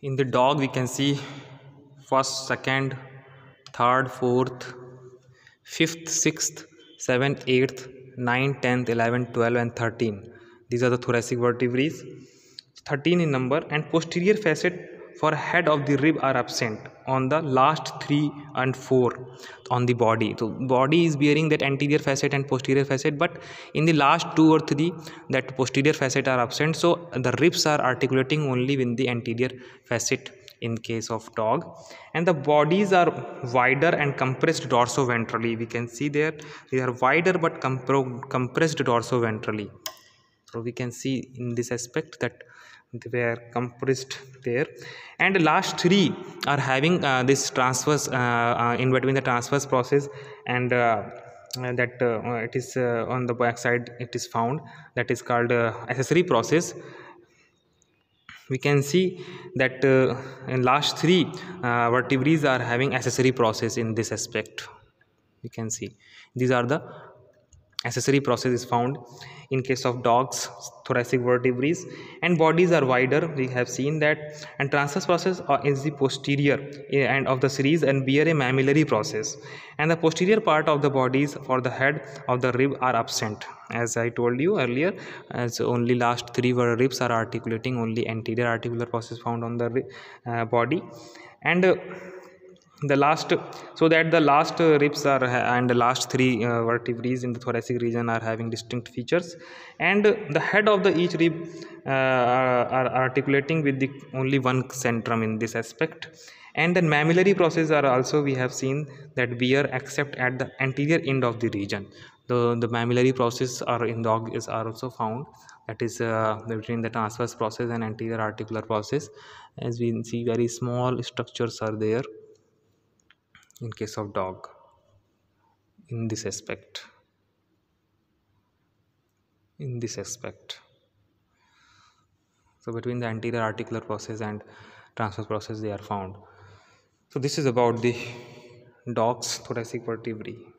In the dog we can see first, second, third, fourth, fifth, sixth, seventh, eighth, ninth, 10th, 11th, 12th and 13. These are the thoracic vertebrae, 13 in number, and posterior facet for head of the rib are absent on the last 3 and 4 on the body. So body is bearing that anterior facet and posterior facet, but in the last 2 or 3 that posterior facet are absent, so the ribs are articulating only with the anterior facet in case of dog, and the bodies are wider and compressed dorso-ventrally. We can see there they are wider but compressed dorso-ventrally. So we can see in this aspect that they were compressed there, and last 3 are having this transverse in between the transverse process, and that it is on the back side it is found, that is called accessory process. We can see that in last 3 vertebrae are having accessory process in this aspect. We can see these are the accessory process is found in case of dogs, thoracic vertebrae, and bodies are wider. We have seen that, and transverse process is the posterior end of the series and bear a mammillary process, and the posterior part of the bodies for the head of the rib are absent, as I told you earlier, as only last 3 ribs are articulating, only anterior articular process found on the body, and the last, so that the last ribs are and the last 3 vertebrae in the thoracic region are having distinct features, and the head of the each rib are articulating with the only one centrum in this aspect, and the mammillary process are also we have seen that bear except at the anterior end of the region. The mammillary process are in dog is are also found, that is between the transverse process and anterior articular process. As we see, very small structures are there in case of dog in this aspect, so between the anterior articular process and transverse process they are found. So this is about the dog's thoracic vertebrae.